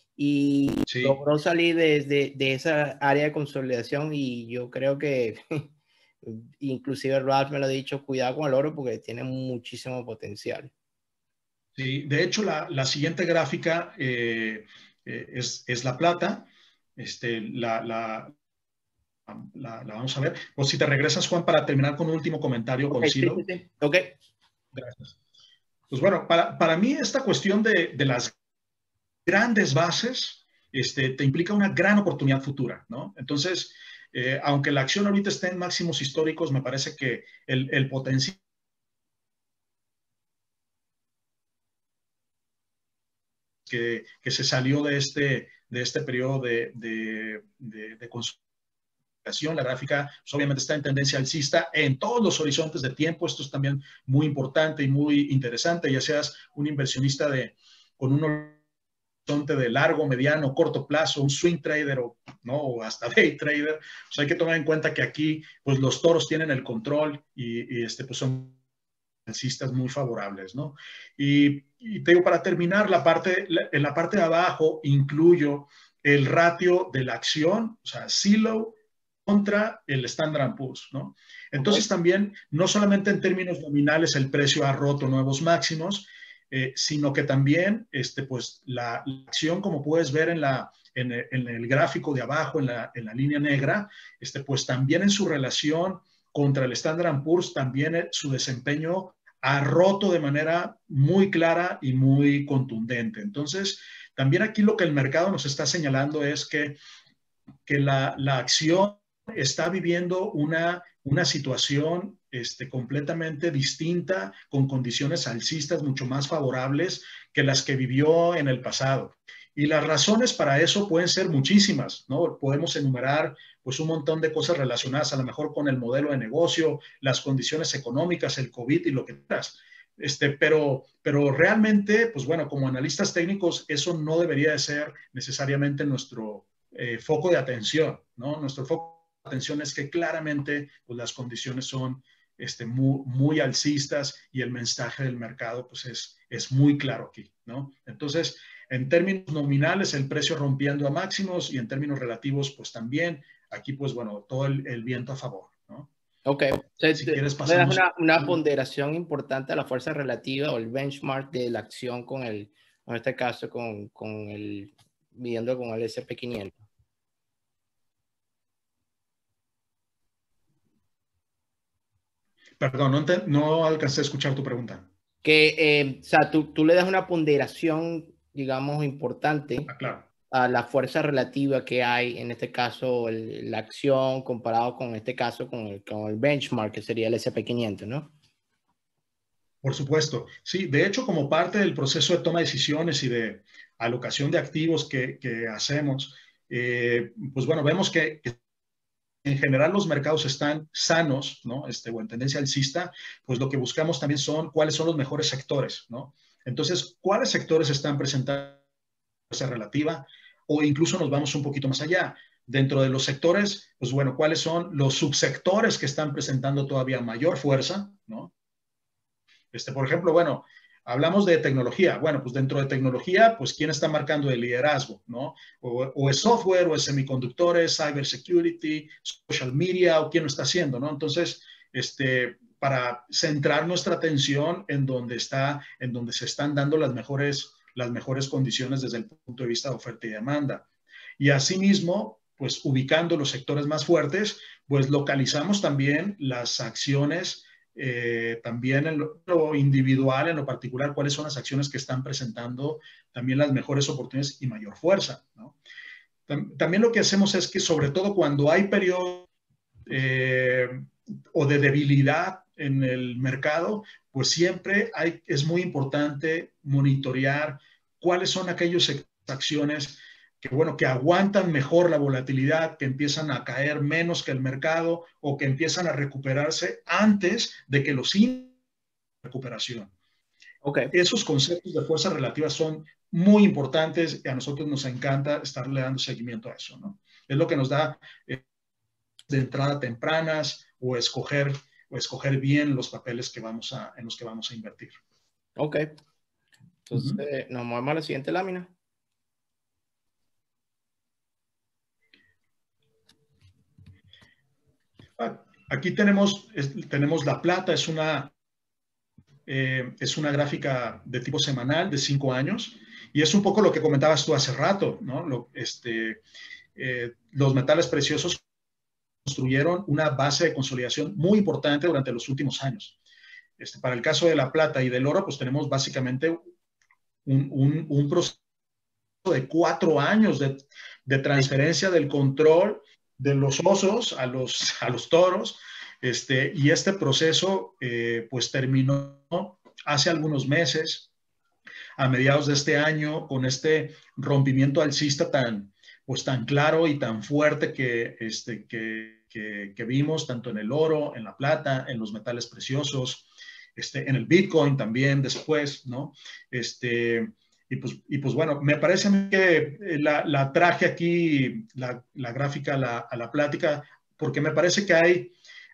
y Sí. logró salir de, de, de esa área de consolidación, y yo creo que inclusive Ralph me lo ha dicho, cuidado con el oro porque tiene muchísimo potencial. Sí, de hecho, la, la siguiente gráfica eh, eh, es, es la plata. Este, la, la, la, la, vamos a ver. Pues si te regresas, Juan, para terminar con un último comentario con Okay, sí, sí, Silo. sí. Ok. Gracias. Pues bueno, para, para mí esta cuestión de, de las grandes bases este, te implica una gran oportunidad futura, ¿no? Entonces, eh, aunque la acción ahorita esté en máximos históricos, me parece que el, el potencial que, que, se salió de este, de este periodo de, de, de, de consolidación, la gráfica pues, obviamente está en tendencia alcista en todos los horizontes de tiempo. Esto es también muy importante y muy interesante, ya seas un inversionista de, con un de largo, mediano, corto plazo, un swing trader o, ¿no? o hasta day trader. O sea, hay que tomar en cuenta que aquí pues, los toros tienen el control y, y este, pues, son alcistas muy favorables, ¿no? Y, y te digo, para terminar, la parte, en la parte de abajo incluyo el ratio de la acción, o sea, Silo contra el Standard and Poor's, ¿no? Entonces Okay. también, no solamente en términos nominales el precio ha roto nuevos máximos, eh, sino que también, este, pues, la, la acción, como puedes ver en, la, en, el, en el gráfico de abajo, en la, en la línea negra, este, pues también en su relación contra el Standard and Poor's, también su desempeño ha roto de manera muy clara y muy contundente. Entonces, también aquí lo que el mercado nos está señalando es que, que la, la acción está viviendo una, una situación este, completamente distinta, con condiciones alcistas mucho más favorables que las que vivió en el pasado. Y las razones para eso pueden ser muchísimas, ¿no? Podemos enumerar pues un montón de cosas relacionadas a lo mejor con el modelo de negocio, las condiciones económicas, el COVID y lo que quieras. Este, pero, pero realmente, pues bueno, como analistas técnicos, eso no debería de ser necesariamente nuestro eh, foco de atención, ¿no? Nuestro foco de atención es que claramente pues, las condiciones son este, muy, muy alcistas y el mensaje del mercado pues es, es muy claro aquí, ¿no? Entonces, en términos nominales, el precio rompiendo a máximos y en términos relativos, pues también, aquí pues bueno, todo el, el viento a favor, ¿no? Ok. Entonces, Si quieres le das pasamos. una, una ponderación importante a la fuerza relativa o el benchmark de la acción con el, en este caso, con, con el, midiendo con el ese and P quinientos. Perdón, no, te, no alcancé a escuchar tu pregunta. Que, eh, o sea, tú, tú le das una ponderación, digamos, importante Ah, claro. a la fuerza relativa que hay, en este caso, el, la acción comparado con este caso, con el, con el benchmark, que sería el ese and P quinientos, ¿no? Por supuesto. Sí, de hecho, como parte del proceso de toma de decisiones y de alocación de activos que, que hacemos, eh, pues bueno, vemos que, que en general los mercados están sanos, ¿no? Este, o en tendencia alcista, pues lo que buscamos también son cuáles son los mejores sectores, ¿no? Entonces, ¿cuáles sectores están presentando esa relativa? O incluso nos vamos un poquito más allá. Dentro de los sectores, pues bueno, ¿cuáles son los subsectores que están presentando todavía mayor fuerza, ¿no? Este, por ejemplo, bueno, hablamos de tecnología. Bueno, pues dentro de tecnología, pues ¿quién está marcando el liderazgo, no? O, o es software, o es semiconductores, cybersecurity, social media, o quién lo está haciendo, ¿no? Entonces, este, para centrar nuestra atención en donde está, en donde se están dando las mejores, las mejores condiciones desde el punto de vista de oferta y demanda. Y asimismo, pues ubicando los sectores más fuertes, pues localizamos también las acciones. Eh, también en lo, lo individual, en lo particular, cuáles son las acciones que están presentando también las mejores oportunidades y mayor fuerza, ¿no? También lo que hacemos es que, sobre todo cuando hay periodos eh, o de debilidad en el mercado, pues siempre hay, es muy importante monitorear cuáles son aquellas acciones que, bueno, que aguantan mejor la volatilidad, que empiezan a caer menos que el mercado o que empiezan a recuperarse antes de que los índices de recuperación. Okay. Esos conceptos de fuerza relativa son muy importantes y a nosotros nos encanta estarle dando seguimiento a eso, ¿no? Es lo que nos da eh, de entrada tempranas o escoger, o escoger bien los papeles que vamos a, en los que vamos a invertir. Ok. Entonces, uh-huh. Nos movemos a la siguiente lámina. Aquí tenemos, es, tenemos la plata, es una, eh, es una gráfica de tipo semanal de cinco años y es un poco lo que comentabas tú hace rato, ¿no? Lo, este, eh, los metales preciosos construyeron una base de consolidación muy importante durante los últimos años. Este, para el caso de la plata y del oro, pues tenemos básicamente un, un, un proceso de cuatro años de, de transferencia del control de los osos a los, a los toros, este, y este proceso eh, pues terminó hace algunos meses, a mediados de este año, con este rompimiento alcista tan, pues, tan claro y tan fuerte que, este, que, que, que vimos tanto en el oro, en la plata, en los metales preciosos, este, en el Bitcoin también después, ¿no? Este, y pues, y pues bueno, me parece a mí que la, la traje aquí, la, la gráfica a la, a la plática, porque me parece que hay,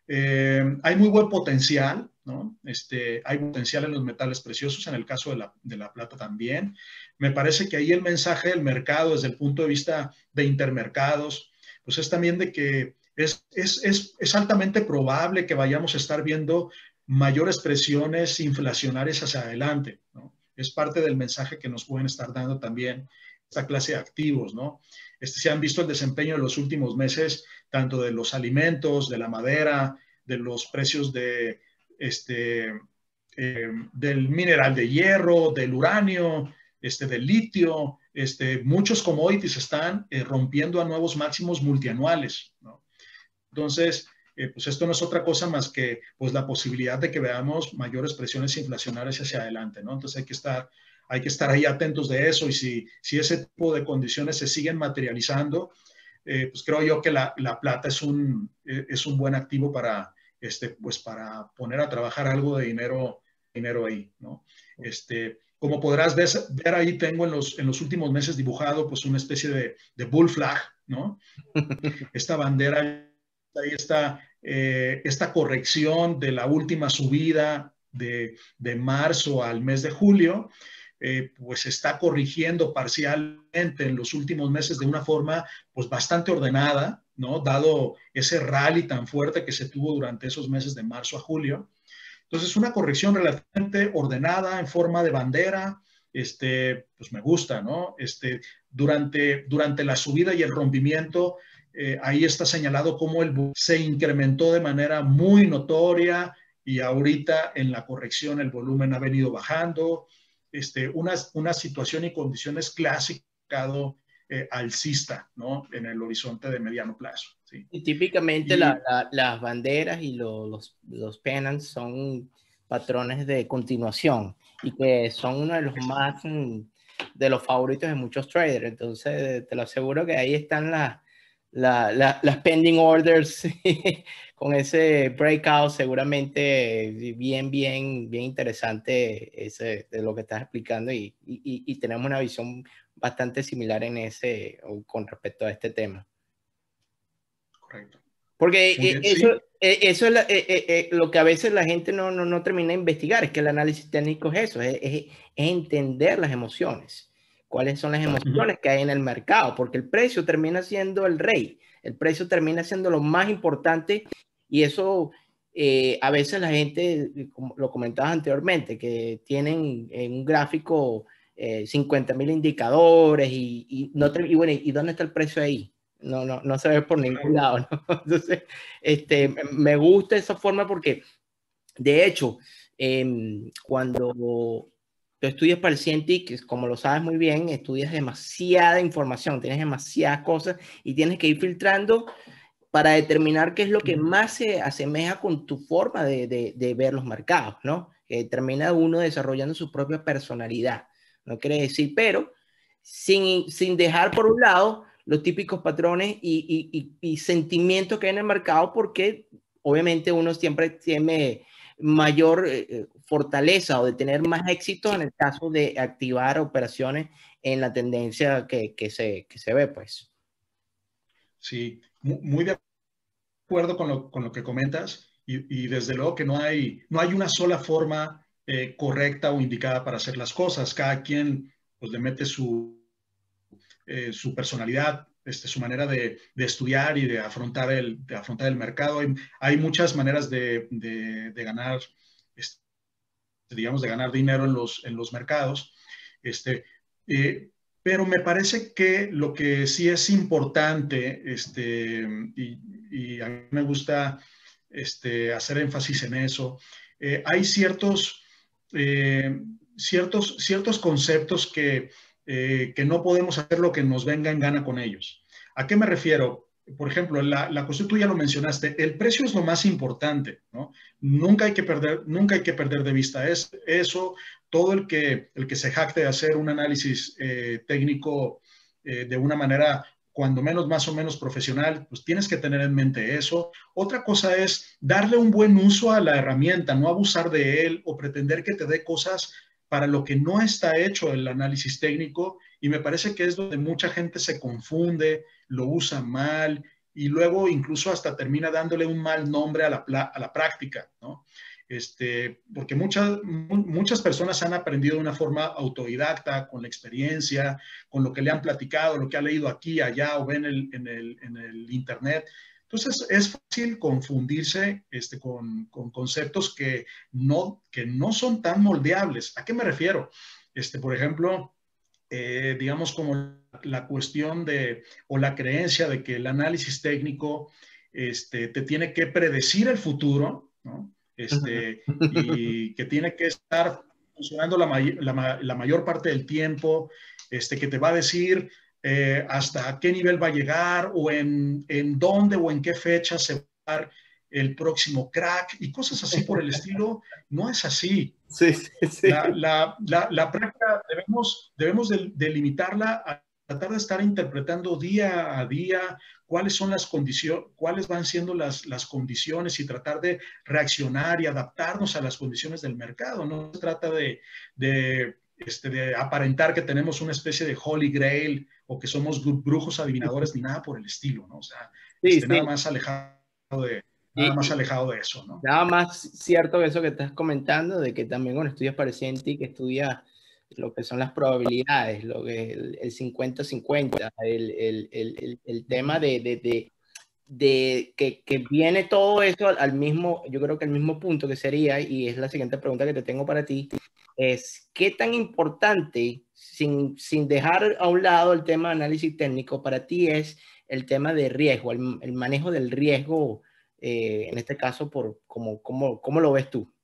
eh, hay muy buen potencial, ¿no? Este, hay potencial en los metales preciosos, en el caso de la, de la plata también. Me parece que ahí el mensaje del mercado desde el punto de vista de intermercados, pues es también de que es, es, es, es altamente probable que vayamos a estar viendo mayores presiones inflacionarias hacia adelante, ¿no? Es parte del mensaje que nos pueden estar dando también esta clase de activos, ¿no? Este, se han visto el desempeño en los últimos meses, tanto de los alimentos, de la madera, de los precios de, este, eh, del mineral de hierro, del uranio, este, del litio. Este, muchos commodities están eh, rompiendo a nuevos máximos multianuales, ¿no? Entonces, Eh, pues esto no es otra cosa más que pues la posibilidad de que veamos mayores presiones inflacionarias hacia adelante, ¿no? Entonces hay que estar, hay que estar ahí atentos de eso y si, si ese tipo de condiciones se siguen materializando, eh, pues creo yo que la, la plata es un, eh, es un buen activo para, este, pues para poner a trabajar algo de dinero, dinero ahí, ¿no? Este, como podrás ver, ver ahí tengo en los, en los últimos meses dibujado pues una especie de, de bull flag, ¿no? Esta bandera, ahí está eh, esta corrección de la última subida de, de marzo al mes de julio, eh, pues se está corrigiendo parcialmente en los últimos meses de una forma pues bastante ordenada, ¿no? Dado ese rally tan fuerte que se tuvo durante esos meses de marzo a julio. Entonces, una corrección relativamente ordenada en forma de bandera, este, pues me gusta, ¿no? Este, durante, durante la subida y el rompimiento, eh, ahí está señalado cómo el se incrementó de manera muy notoria y ahorita en la corrección el volumen ha venido bajando. Este, una, una situación y condiciones clásicas eh, alcista, ¿no? En el horizonte de mediano plazo. ¿Sí? Y típicamente y, la, la, las banderas y lo, los, los pennants son patrones de continuación y que son uno de los más de los favoritos de muchos traders. Entonces te lo aseguro que ahí están las la, la, las pending orders con ese breakout seguramente bien, bien, bien interesante ese, de lo que estás explicando y, y, y tenemos una visión bastante similar en ese, con respecto a este tema. Correcto. Porque Muy bien, eso, sí. eso es la, eh, eh, lo que a veces la gente no, no, no termina de investigar, es que el análisis técnico es eso, es, es, es entender las emociones, cuáles son las emociones Uh-huh. que hay en el mercado, porque el precio termina siendo el rey, el precio termina siendo lo más importante y eso eh, a veces la gente, como lo comentabas anteriormente, que tienen en un gráfico eh, cincuenta mil indicadores y, y, no te, y bueno, ¿y dónde está el precio ahí? No, no, no se ve por ningún lado, ¿no? Entonces, este, me gusta esa forma porque, de hecho, eh, cuando tú estudias para el Cientic, como lo sabes muy bien, estudias demasiada información, tienes demasiadas cosas y tienes que ir filtrando para determinar qué es lo que más se asemeja con tu forma de, de, de ver los mercados, ¿no? Que termina uno desarrollando su propia personalidad. No quiere decir, pero sin, sin dejar por un lado los típicos patrones y, y, y, y sentimientos que hay en el mercado, porque obviamente uno siempre tiene mayor eh, fortaleza o de tener más éxito en el caso de activar operaciones en la tendencia que, que, se, que se ve, pues. Sí, muy de acuerdo con lo, con lo que comentas y, y, desde luego que no hay, no hay una sola forma eh, correcta o indicada para hacer las cosas. Cada quien pues, le mete su, eh, su personalidad, este, su manera de, de, estudiar y de afrontar el, de afrontar el mercado. Hay, hay muchas maneras de, de, de ganar, este, digamos, de ganar dinero en los, en los mercados. Este, eh, pero me parece que lo que sí es importante, este, y, y a mí me gusta este, hacer énfasis en eso, eh, hay ciertos, eh, ciertos, ciertos conceptos que, eh, que no podemos hacer lo que nos venga en gana con ellos. ¿A qué me refiero? Por ejemplo, la, la cuestión tú ya lo mencionaste, el precio es lo más importante, ¿no? Nunca hay que perder, nunca hay que perder de vista es, eso. Todo el que, el que se jacte de hacer un análisis eh, técnico eh, de una manera cuando menos más o menos profesional, pues tienes que tener en mente eso. Otra cosa es darle un buen uso a la herramienta, no abusar de él o pretender que te dé cosas para lo que no está hecho el análisis técnico, y me parece que es donde mucha gente se confunde, lo usa mal y luego incluso hasta termina dándole un mal nombre a la, a la práctica, ¿no? Este, porque muchas, muchas personas han aprendido de una forma autodidacta, con la experiencia, con lo que le han platicado, lo que ha leído aquí, allá o ven el, en, el, en el internet. Entonces es fácil confundirse este, con, con conceptos que no, que no son tan moldeables. ¿A qué me refiero? Este, por ejemplo, eh, digamos como la cuestión de, o la creencia de que el análisis técnico este, te tiene que predecir el futuro, ¿no? Este, y que tiene que estar funcionando la, may la, la mayor parte del tiempo, este, que te va a decir eh, hasta qué nivel va a llegar o en, en dónde o en qué fecha se va a dar el próximo crack y cosas así por el estilo. No es así. Sí, sí, sí. La, la, la, la práctica debemos, debemos de, de limitarla a tratar de estar interpretando día a día cuáles son las condiciones, cuáles van siendo las, las condiciones y tratar de reaccionar y adaptarnos a las condiciones del mercado. No se trata de, de, este, de aparentar que tenemos una especie de holy grail o que somos brujos adivinadores ni nada por el estilo, ¿no? O sea, Sí, este, nada sí. más alejado de, nada Y, más y alejado de eso, ¿no? nada más cierto que eso que estás comentando, de que también cuando estudias para Cientic, que estudias lo que son las probabilidades, lo que el, el cincuenta cincuenta, el, el, el, el tema de, de, de, de que, que, viene todo eso al, al mismo, yo creo que el mismo punto que sería, y es la siguiente pregunta que te tengo para ti, es qué tan importante, sin, sin dejar a un lado el tema de análisis técnico, para ti es el tema de riesgo, el, el manejo del riesgo, eh, en este caso, por cómo, cómo, cómo lo ves tú.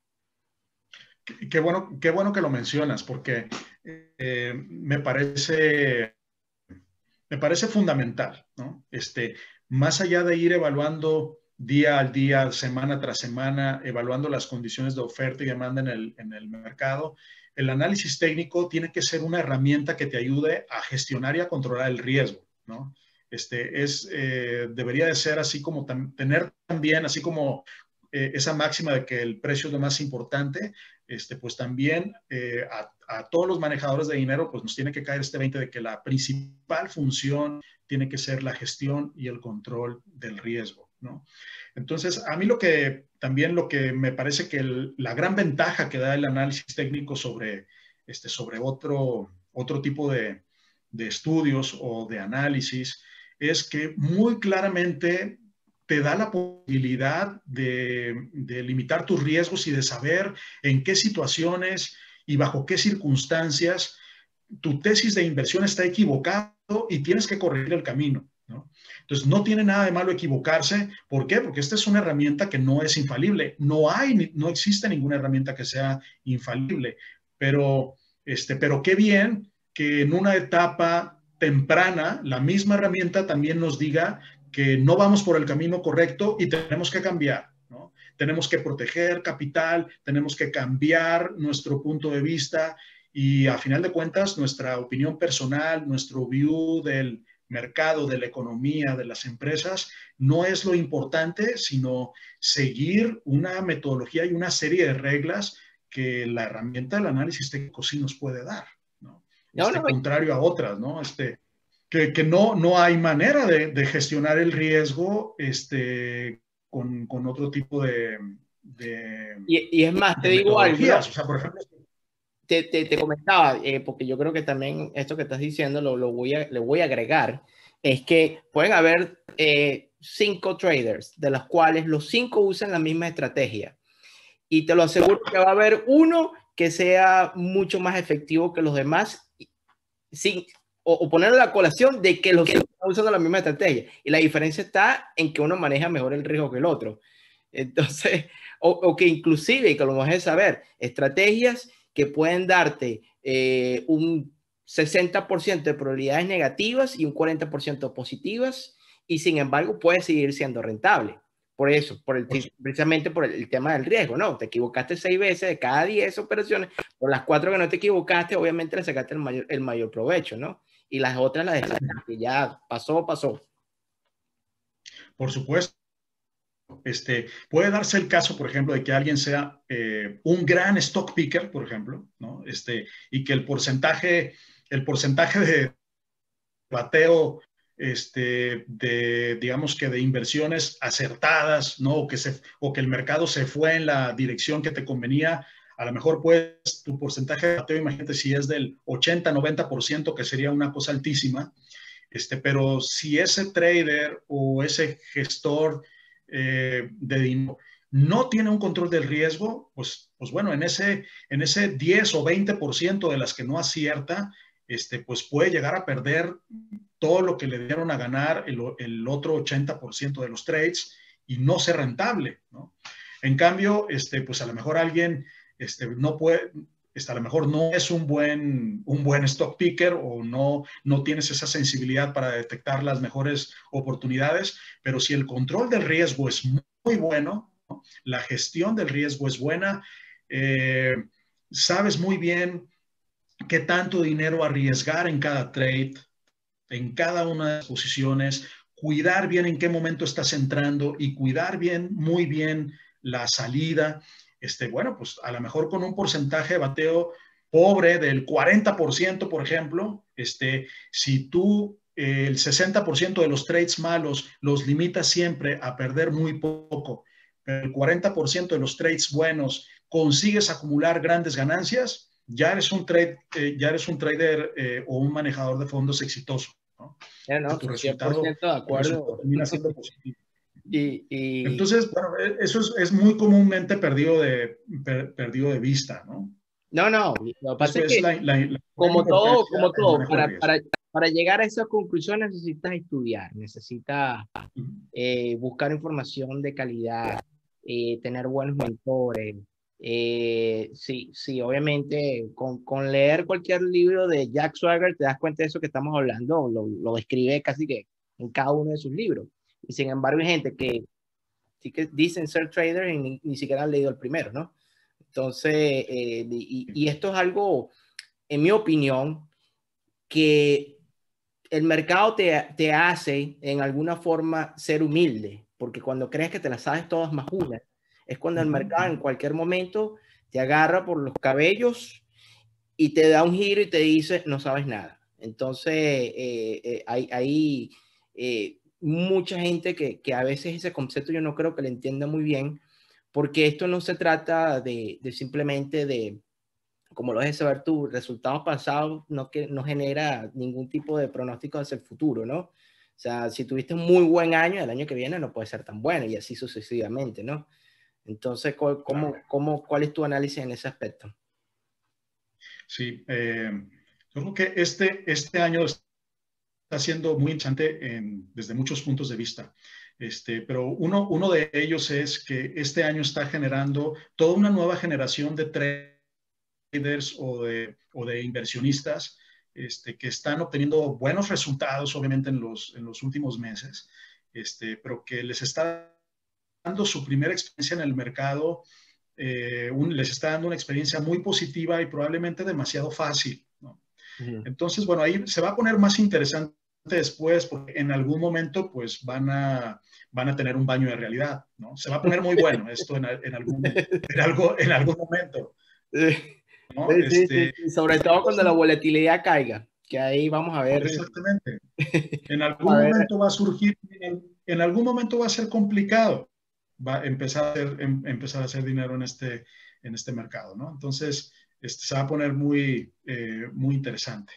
Qué bueno, qué bueno que lo mencionas, porque eh, me parece, me parece fundamental, ¿no? Este, más allá de ir evaluando día al día, semana tras semana, evaluando las condiciones de oferta y demanda en el, en el mercado, el análisis técnico tiene que ser una herramienta que te ayude a gestionar y a controlar el riesgo, ¿no? este, es, eh, debería de ser así como tam tener también, así como eh, esa máxima de que el precio es lo más importante, este, pues también eh, a, a todos los manejadores de dinero pues nos tiene que caer este veinte de que la principal función tiene que ser la gestión y el control del riesgo, ¿no? Entonces, a mí lo que también lo que me parece que el, la gran ventaja que da el análisis técnico sobre, este, sobre otro, otro tipo de, de estudios o de análisis es que muy claramente te da la posibilidad de, de limitar tus riesgos y de saber en qué situaciones y bajo qué circunstancias tu tesis de inversión está equivocado y tienes que corregir el camino, ¿no? Entonces, no tiene nada de malo equivocarse. ¿Por qué? Porque esta es una herramienta que no es infalible. No hay, no existe ninguna herramienta que sea infalible. Pero, este, pero qué bien que en una etapa temprana la misma herramienta también nos diga que no vamos por el camino correcto y tenemos que cambiar, ¿no? Tenemos que proteger capital, tenemos que cambiar nuestro punto de vista y a final de cuentas nuestra opinión personal, nuestro view del mercado, de la economía, de las empresas, no es lo importante, sino seguir una metodología y una serie de reglas que la herramienta del análisis técnico sí nos puede dar, ¿no? No, Este, no, contrario a otras, ¿no? Este, que, que no, no hay manera de, de gestionar el riesgo este, con, con otro tipo de, de, y, y es más, te de digo algo, ¿no? metodologías. O sea, por ejemplo, Te, te, te comentaba, eh, porque yo creo que también esto que estás diciendo lo, lo voy a, le voy a agregar, es que pueden haber eh, cinco traders, de los cuales los cinco usan la misma estrategia. Y te lo aseguro que va a haber uno que sea mucho más efectivo que los demás, sin, o, o ponerlo a la colación de que los cinco están usando la misma estrategia. Y la diferencia está en que uno maneja mejor el riesgo que el otro. Entonces, o, o que inclusive, que lo mejor es saber, estrategias que pueden darte eh, un sesenta por ciento de probabilidades negativas y un cuarenta por ciento positivas, y sin embargo puede seguir siendo rentable. Por eso, por el, precisamente por el, el tema del riesgo, ¿no? Te equivocaste seis veces de cada diez operaciones, por las cuatro que no te equivocaste, obviamente le sacaste el mayor, el mayor provecho, ¿no? Y las otras las dejaste, ya pasó, pasó. por supuesto. Este, puede darse el caso, por ejemplo, de que alguien sea eh, un gran stock picker, por ejemplo, ¿no? Este, y que el porcentaje, el porcentaje de bateo este, de, digamos que de inversiones acertadas, ¿no? O que, se, o que el mercado se fue en la dirección que te convenía, a lo mejor pues tu porcentaje de bateo, imagínate si es del ochenta, noventa por ciento, que sería una cosa altísima, este, pero si ese trader o ese gestor eh, de dinero no tiene un control del riesgo, pues, pues bueno, en ese, en ese diez o veinte por ciento de las que no acierta, este, pues puede llegar a perder todo lo que le dieron a ganar el, el otro ochenta por ciento de los trades y no ser rentable, ¿no? En cambio, este, pues a lo mejor alguien este, no puede, este, a lo mejor no es un buen, un buen stock picker o no, no tienes esa sensibilidad para detectar las mejores oportunidades, pero si el control del riesgo es muy bueno, ¿no? La gestión del riesgo es buena, eh, sabes muy bien qué tanto dinero arriesgar en cada trade, en cada una de las posiciones, cuidar bien en qué momento estás entrando y cuidar bien, muy bien la salida. Este, bueno, pues a lo mejor con un porcentaje de bateo pobre del cuarenta por ciento, por ejemplo, este, si tú eh, el sesenta por ciento de los trades malos los limitas siempre a perder muy poco, pero el cuarenta por ciento de los trades buenos consigues acumular grandes ganancias, ya eres un, trade, eh, ya eres un trader eh, o un manejador de fondos exitoso, ¿no? Ya no, Tu cien por resultado, ciento de tu resultado acuerdo. termina siendo positivo. Y, y Entonces, bueno, eso es, es muy comúnmente perdido de, per, perdido de vista, ¿no? no, no, lo que pasa es Después, que la, la, la gran como todo, importancia como del todo, manejo de para, riesgo. para, para llegar a esa conclusión necesitas estudiar, necesitas Uh-huh. eh, buscar información de calidad, eh, tener buenos mentores. Eh, sí, sí, obviamente, con, con leer cualquier libro de Jack Swagger te das cuenta de eso que estamos hablando, lo, lo describe casi que en cada uno de sus libros. Y sin embargo, hay gente que sí que dicen ser trader y ni, ni siquiera han leído el primero, ¿no? Entonces, eh, y, y esto es algo, en mi opinión, que el mercado te, te hace en alguna forma ser humilde, porque cuando crees que te las sabes todas más una, es cuando el mercado en cualquier momento te agarra por los cabellos y te da un giro y te dice, no sabes nada. Entonces, eh, eh, hay, hay eh, mucha gente que, que a veces ese concepto yo no creo que le entienda muy bien, porque esto no se trata de, de simplemente de, como lo dejes saber tú, resultados pasados no, que, no genera ningún tipo de pronóstico hacia el futuro, ¿no? O sea, si tuviste un muy buen año, el año que viene no puede ser tan bueno y así sucesivamente, ¿no? Entonces, ¿cómo, cómo, cómo, ¿cuál es tu análisis en ese aspecto? Sí, eh, yo creo que este, este año está siendo muy interesante en, desde muchos puntos de vista. Este, pero uno, uno de ellos es que este año está generando toda una nueva generación de traders o de, o de inversionistas este, que están obteniendo buenos resultados, obviamente, en los, en los últimos meses, este, pero que les está dando su primera experiencia en el mercado, eh, un, les está dando una experiencia muy positiva y probablemente demasiado fácil, ¿no? Uh-huh. Entonces, bueno, ahí se va a poner más interesante después, porque en algún momento, pues, van a, van a tener un baño de realidad, ¿no? Se va a poner muy bueno esto en, en, algún, en, algo, en algún momento, ¿no? Sí, sí, Este, sí, sobre todo cuando la volatilidad caiga, que ahí vamos a ver. Exactamente. En A algún ver. momento va a surgir, en, en algún momento va a ser complicado, va a empezar a hacer, em, empezar a hacer dinero en este, en este mercado, ¿no? Entonces, este, se va a poner muy, eh, muy interesante.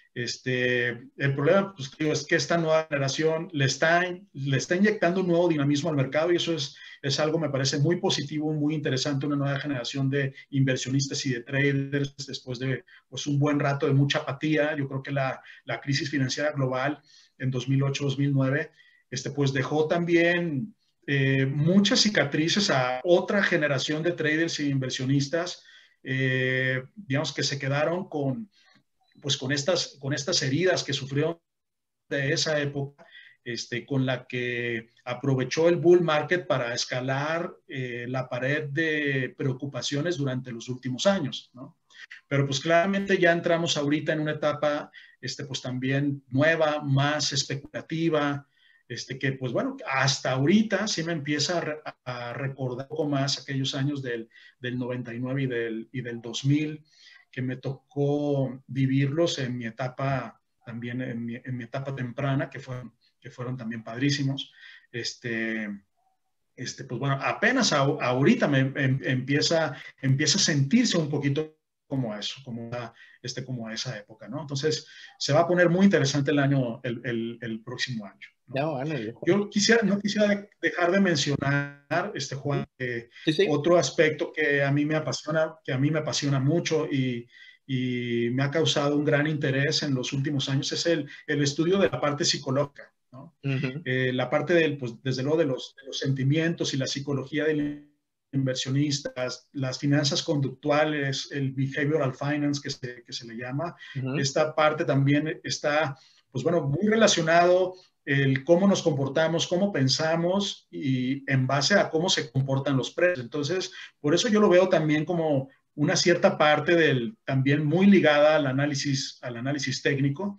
Este, el problema, pues, digo, es que esta nueva generación le está, le está inyectando un nuevo dinamismo al mercado y eso es, es algo, me parece, muy positivo, muy interesante, una nueva generación de inversionistas y de traders después de, pues, un buen rato de mucha apatía. Yo creo que la, la crisis financiera global en dos mil ocho, dos mil nueve, este, pues dejó también eh, muchas cicatrices a otra generación de traders e inversionistas, eh, digamos, que se quedaron con pues con estas, con estas heridas que sufrió de esa época, este, con la que aprovechó el bull market para escalar eh, la pared de preocupaciones durante los últimos años, ¿no? Pero pues claramente ya entramos ahorita en una etapa, este, pues también nueva, más especulativa, este, que pues bueno, hasta ahorita sí me empieza a, re a recordar un poco más aquellos años del, del noventa y nueve y del, y del dos mil, que me tocó vivirlos en mi etapa, también en mi, en mi etapa temprana, que fueron, que fueron también padrísimos. Este, este, pues bueno, apenas a, ahorita me em, empieza, empieza a sentirse un poquito como eso, como, este, como esa época, ¿no? Entonces, se va a poner muy interesante el año, el, el, el próximo año, ¿no? No, bueno, yo... Yo quisiera, no quisiera dejar de mencionar, este, Juan, eh, sí, sí. otro aspecto que a mí me apasiona, que a mí me apasiona mucho y, y me ha causado un gran interés en los últimos años, es el, el estudio de la parte psicológica, ¿no? Uh-huh. Eh, la parte del, pues, desde luego, de los, de los sentimientos y la psicología del inversionistas, las finanzas conductuales, el behavioral finance que se, que se le llama. Uh-huh. Esta parte también está, pues bueno, muy relacionado el cómo nos comportamos, cómo pensamos y en base a cómo se comportan los precios. Entonces, por eso yo lo veo también como una cierta parte del, también muy ligada al análisis, al análisis técnico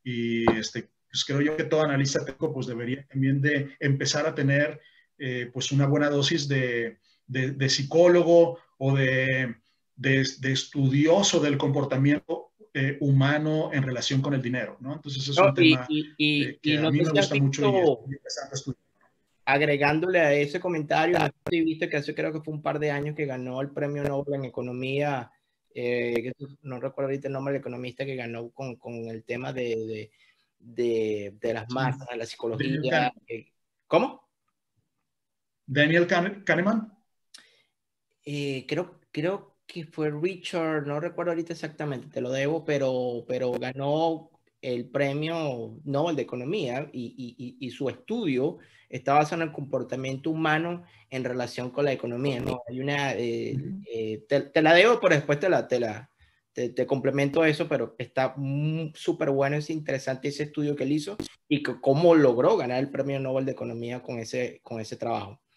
y este, pues creo yo que todo analista técnico pues debería también de empezar a tener eh, pues una buena dosis de, de, de psicólogo o de, de, de estudioso del comportamiento eh, humano en relación con el dinero, ¿no? Entonces es No, un y, tema y, y, eh, que y a no mí sé me si has gusta mucho y es visto, muy interesante estudiar. agregándole a ese comentario, no sé si viste que hace creo que fue un par de años que ganó el premio Nobel en economía, eh, no recuerdo ahorita el nombre del economista que ganó con, con el tema de, de, de, de las masas, de la psicología. Eh, ¿Cómo? Daniel Kahneman. Eh, creo, creo que fue Richard, no recuerdo ahorita exactamente, te lo debo, pero, pero ganó el premio Nobel de Economía y, y, y su estudio está basado en el comportamiento humano en relación con la economía, ¿no? Hay una, eh, eh, te, te la debo, pero después te la, te la te, te complemento eso, pero está súper bueno, es interesante ese estudio que él hizo y que, cómo logró ganar el premio Nobel de Economía con ese, con ese trabajo.